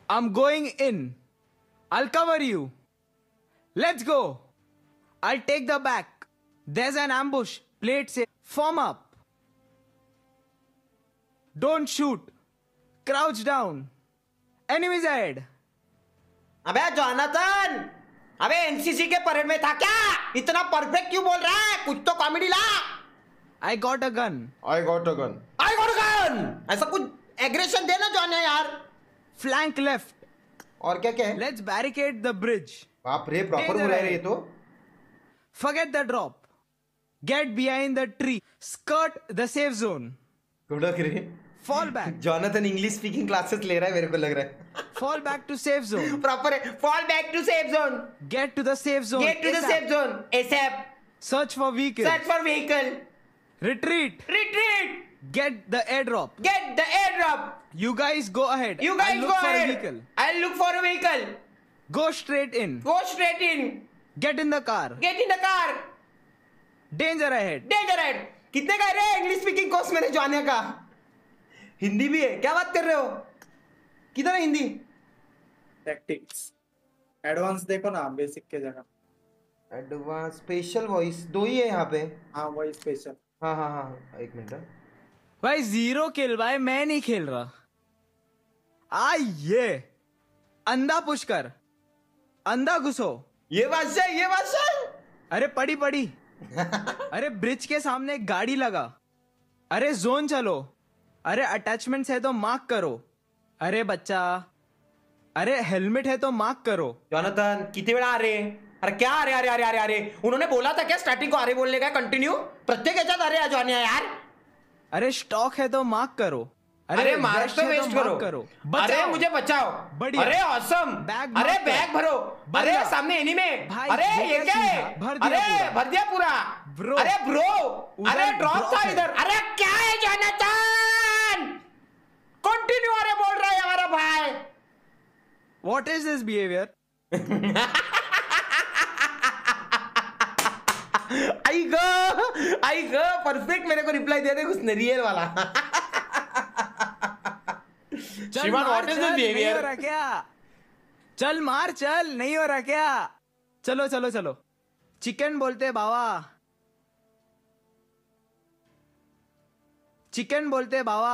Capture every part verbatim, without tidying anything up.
I'm going in. I'll cover you. Let's go. I'll take the back. There's an ambush. Play it safe. Form up. Don't shoot. Crouch down. Enemies ahead. अबे Jonathan, अबे NCC के parade में था क्या? इतना perfect क्यों बोल रहा है? कुछ तो कॉमेडी ला. I got a gun. I got a gun. I got a gun. ऐसा कुछ एग्रेशन देना जोने यार. Flank left. और क्या क्या है? Let's barricade the bridge. बाप रे, प्रॉपर बोल रहा है ये तो. Forget the drop. Get behind the tree. Skirt the safe zone. गुडक रे. Fall back. Jonathan English speaking classes ले रहा है, मेरे को लग रहा है. Fall back to safe zone. Proper है. Fall back to safe zone. Get to the safe zone. Get to the safe zone. ASAP. Search for vehicle. Search for vehicle. Retreat. Retreat. Get the airdrop. Get the airdrop. You guys go ahead. You guys I'll look go for ahead. a vehicle. I'll look for a vehicle. Go straight in. Go straight in. Get in the car. Get in the car. Danger ahead. Danger ahead. कितने का है English speaking course मेरे जाने का? हिंदी भी है? क्या बात कर रहे हो? किधर है हिंदी? टैक्टिक्स एडवांस देखो ना, बेसिक के जगह एडवांस स्पेशल वॉइस दो ही है यहाँ पे. हाँ वही स्पेशल. हाँ हाँ हाँ एक मिनट. भाई जीरो किल भाई, मैं नहीं खेल रहा. आइए अंधा पुश कर, अंधा घुसो. ये बादशाह, ये बादशाह. अरे पड़ी पड़ी. अरे ब्रिज के सामने एक गाड़ी लगा. अरे जोन चलो. अरे अटैचमेंट्स है तो मार्क करो. अरे बच्चा, अरे हेलमेट है तो मार्क करो. जोनाथन कितने वेळा अरे अरे क्या अरे अरे अरे अरे अरे उन्होंने बोला था क्या स्टार्टिंग को अरे बोलने का? कंटिन्यू प्रत्येक याच्यात अरे आ जाने यार. अरे स्टॉक है तो मार्क करो. अरे मार्क तो वेस्ट करो. करो. अरे मुझे बचाओ. बढ़िया. अरे ऑसम. बैग अरे बैग भरो. अरे बढ़िया. सामने एनिमी. भाई, अरे ये ये क्या क्या है? चीज़ है? भर दिया अरे पूरा. भर दिया पूरा. ब्रो. अरे ब्रो. उधर अरे ड्रॉप drop था है. इधर. अरे क्या है जोनाथन? कंटिन्यू अरे बोल रहा है हमारा भाई. What is this behavior? I go I go perfect मेरे को रिप्लाई दे दे उसने रियल वाला. चल मार, चल, नहीं हो रहा क्या? चल मार, चल नहीं हो रहा क्या? चलो चलो चलो. चिकन बोलते बाबा, चिकन बोलते बाबा.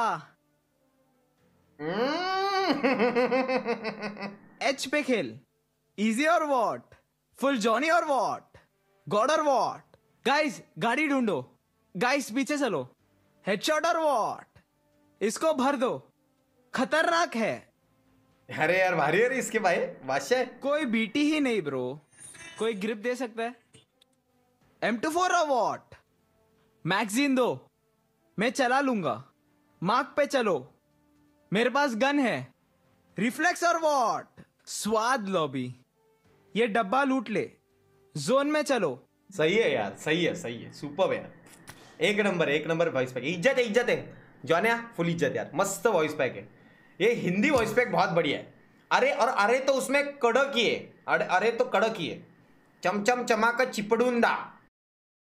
एच पे खेल. इजी और वॉट? फुल जॉनी और वॉट? गॉड और वॉट? गाइस गाड़ी ढूंढो. गाइस पीछे चलो. हेडशॉट और वॉट? इसको भर दो, खतरनाक है. अरे यार भारी है इसके भाई बादशाह. कोई बीटी ही नहीं ब्रो. कोई ग्रिप दे सकता है? एम टू फोर और वॉट? मैगजीन दो, मैं चला लूंगा. मार्क पे चलो, मेरे पास गन है. रिफ्लेक्स और वॉट? स्वाद लॉबी. ये डब्बा लूट ले. जोन में चलो. सही है यार, सही है सही है. सुपर है यार. एक नंबर एक नंबर वॉइस पैक. इज्जत है इज्जत है जानिया. फुल इज्जत यार. मस्त वॉइस पैक है ये. हिंदी वॉइस पैक बहुत बढ़िया है. अरे और अरे तो उसमें कड़क ही है. अरे अरे तो कड़क ही है. चमचम चमाका चिपड़ूंदा.